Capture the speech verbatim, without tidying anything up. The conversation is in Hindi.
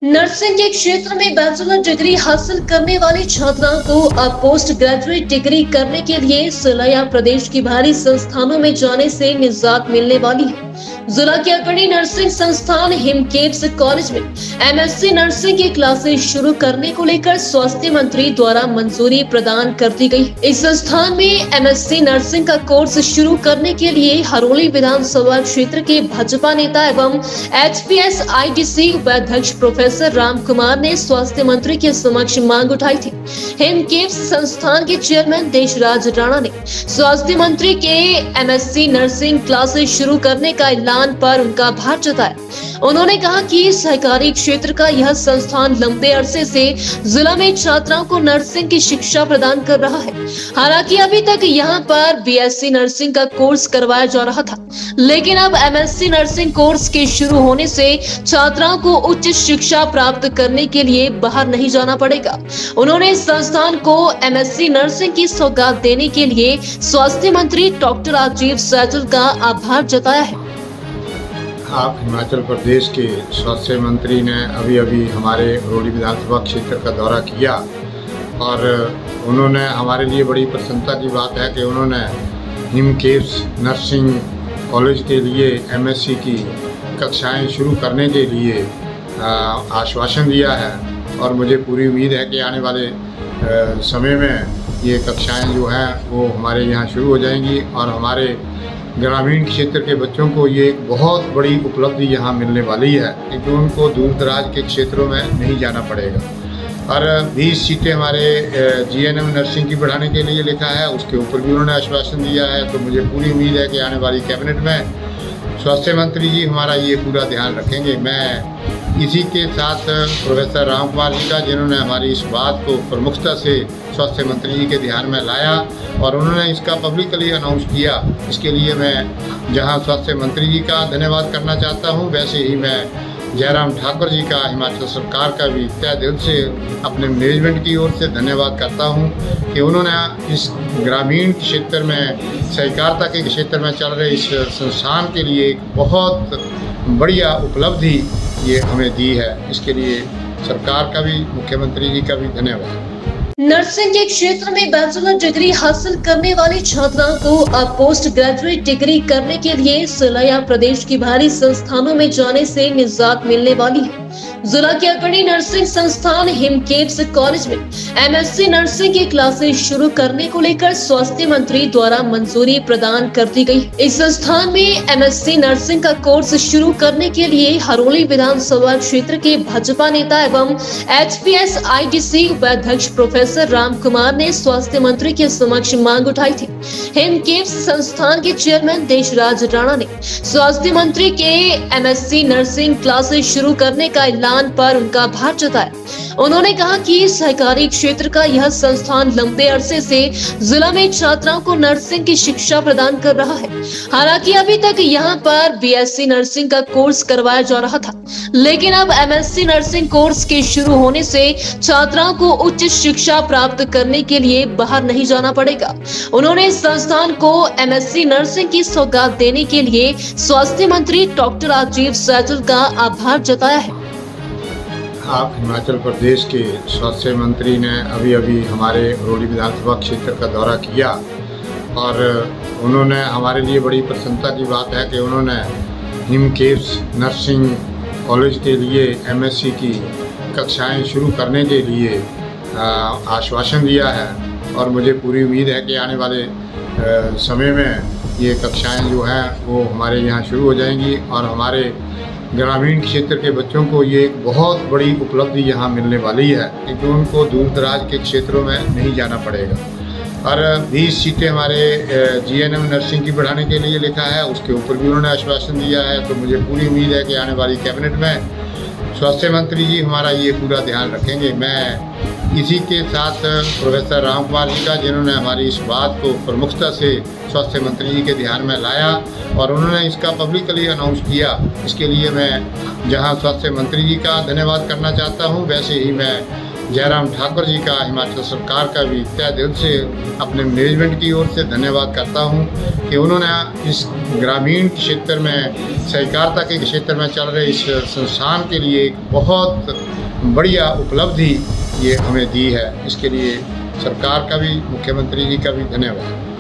नर्सिंग के क्षेत्र में बैचलर डिग्री हासिल करने वाली छात्राओं को अब पोस्ट ग्रेजुएट डिग्री करने के लिए जिला या प्रदेश की भारी संस्थानों में जाने से निजात मिलने वाली है। जिला के अग्रणी नर्सिंग संस्थान हिमकेट्स कॉलेज में एमएससी नर्सिंग की क्लासेस शुरू करने को लेकर स्वास्थ्य मंत्री द्वारा मंजूरी प्रदान कर दी गई। इस संस्थान में एमएससी नर्सिंग का कोर्स शुरू करने के लिए हरोली विधानसभा क्षेत्र के भाजपा नेता एवं एचपीएस आईडीसी उपाध्यक्ष प्रोफेसर राम कुमार ने स्वास्थ्य मंत्री के समक्ष मांग उठाई थी। हिमकेट्स संस्थान के चेयरमैन देशराज राणा ने स्वास्थ्य मंत्री के एमएससी नर्सिंग क्लासेस शुरू करने का ऐलान पर उनका आभार जताया। उन्होंने कहा कि सहकारी क्षेत्र का यह संस्थान लंबे अरसे से जिला में छात्राओं को नर्सिंग की शिक्षा प्रदान कर रहा है। हालांकि अभी तक यहाँ पर बीएससी नर्सिंग का कोर्स करवाया जा रहा था, लेकिन अब एमएससी नर्सिंग कोर्स के शुरू होने से छात्राओं को उच्च शिक्षा प्राप्त करने के लिए बाहर नहीं जाना पड़ेगा। उन्होंने इस संस्थान को एमएससी नर्सिंग की सौगात देने के लिए स्वास्थ्य मंत्री डॉक्टर राजीव सैजल का आभार जताया है। आप हिमाचल प्रदेश के स्वास्थ्य मंत्री ने अभी अभी हमारे हरोली विधानसभा क्षेत्र का दौरा किया और उन्होंने हमारे लिए बड़ी प्रसन्नता की बात है कि उन्होंने हिमकेट्स नर्सिंग कॉलेज के लिए एमएससी की कक्षाएं शुरू करने के लिए आश्वासन दिया है और मुझे पूरी उम्मीद है कि आने वाले समय में ये कक्षाएं जो हैं वो हमारे यहाँ शुरू हो जाएंगी और हमारे ग्रामीण क्षेत्र के बच्चों को ये एक बहुत बड़ी उपलब्धि यहाँ मिलने वाली है क्योंकि उनको दूर दराज के क्षेत्रों में नहीं जाना पड़ेगा। और बीस सीटें हमारे जीएनएम नर्सिंग की बढ़ाने के लिए लिखा है, उसके ऊपर भी उन्होंने आश्वासन दिया है। तो मुझे पूरी उम्मीद है कि आने वाली कैबिनेट में स्वास्थ्य मंत्री जी हमारा ये पूरा ध्यान रखेंगे। मैं इसी के साथ प्रोफेसर राम कुमार जी का, जिन्होंने हमारी इस बात को प्रमुखता से स्वास्थ्य मंत्री जी के ध्यान में लाया और उन्होंने इसका पब्लिकली अनाउंस किया, इसके लिए मैं जहां स्वास्थ्य मंत्री जी का धन्यवाद करना चाहता हूं, वैसे ही मैं जयराम ठाकुर जी का, हिमाचल सरकार का भी तहे दिल से अपने मैनेजमेंट की ओर से धन्यवाद करता हूं कि उन्होंने इस ग्रामीण क्षेत्र में सहकारिता के क्षेत्र में चल रहे इस संस्थान के लिए एक बहुत बढ़िया उपलब्धि ये हमें दी है। इसके लिए सरकार का भी, मुख्यमंत्री जी का भी धन्यवाद। नर्सिंग के क्षेत्र में बैचलर डिग्री हासिल करने वाली छात्राओं को अब पोस्ट ग्रेजुएट डिग्री करने के लिए जिला या प्रदेश की भारी संस्थानों में जाने से निजात मिलने वाली है। जिला के अग्रणी नर्सिंग संस्थान हिमकेट्स कॉलेज में एमएससी नर्सिंग की क्लासेस शुरू करने को लेकर स्वास्थ्य मंत्री द्वारा मंजूरी प्रदान कर दी गई। इस संस्थान में एमएससी नर्सिंग का कोर्स शुरू करने के लिए हरोली विधानसभा क्षेत्र के भाजपा नेता एवं एचपीएस आईडीसी उपाध्यक्ष प्रोफेसर राम कुमार ने स्वास्थ्य मंत्री के समक्ष मांग उठाई थी। हिमकेट्स संस्थान के चेयरमैन देशराज राणा ने स्वास्थ्य मंत्री के एमएससी नर्सिंग क्लासेस शुरू करने का ऐलान पर उनका आभार जताया। उन्होंने कहा कि सहकारी क्षेत्र का यह संस्थान लंबे अरसे से जिला में छात्राओं को नर्सिंग की शिक्षा प्रदान कर रहा है। हालांकि अभी तक यहाँ पर बीएससी नर्सिंग का कोर्स करवाया जा रहा था, लेकिन अब एमएससी नर्सिंग कोर्स के शुरू होने से छात्राओं को उच्च शिक्षा प्राप्त करने के लिए बाहर नहीं जाना पड़ेगा। उन्होंने इस संस्थान को एमएससी नर्सिंग की सौगात देने के लिए स्वास्थ्य मंत्री डॉक्टर राजीव सैजल का आभार जताया है। आप हिमाचल प्रदेश के स्वास्थ्य मंत्री ने अभी अभी हमारे हरोली विधानसभा क्षेत्र का दौरा किया और उन्होंने हमारे लिए बड़ी प्रसन्नता की बात है कि उन्होंने हिमकेट्स नर्सिंग कॉलेज के लिए एमएससी की कक्षाएं शुरू करने के लिए आश्वासन दिया है और मुझे पूरी उम्मीद है कि आने वाले समय में ये कक्षाएं जो हैं वो हमारे यहाँ शुरू हो जाएंगी और हमारे ग्रामीण क्षेत्र के बच्चों को ये एक बहुत बड़ी उपलब्धि यहाँ मिलने वाली है क्योंकि उनको दूर दराज के क्षेत्रों में नहीं जाना पड़ेगा। और बीस सीटें हमारे जीएनएम नर्सिंग की बढ़ाने के लिए लिखा है, उसके ऊपर भी उन्होंने आश्वासन दिया है। तो मुझे पूरी उम्मीद है कि आने वाली कैबिनेट में स्वास्थ्य मंत्री जी हमारा ये पूरा ध्यान रखेंगे। मैं इसी के साथ प्रोफेसर राम कुमार जी का, जिन्होंने हमारी इस बात को प्रमुखता से स्वास्थ्य मंत्री जी के ध्यान में लाया और उन्होंने इसका पब्लिकली अनाउंस किया, इसके लिए मैं जहां स्वास्थ्य मंत्री जी का धन्यवाद करना चाहता हूं, वैसे ही मैं जयराम ठाकुर जी का, हिमाचल सरकार का भी तहे दिल से अपने मैनेजमेंट की ओर से धन्यवाद करता हूं कि उन्होंने इस ग्रामीण क्षेत्र में, सहकारिता के क्षेत्र में चल रहे इस संस्थान के लिए एक बहुत बढ़िया उपलब्धि ये हमें दी है। इसके लिए सरकार का भी, मुख्यमंत्री जी का भी धन्यवाद।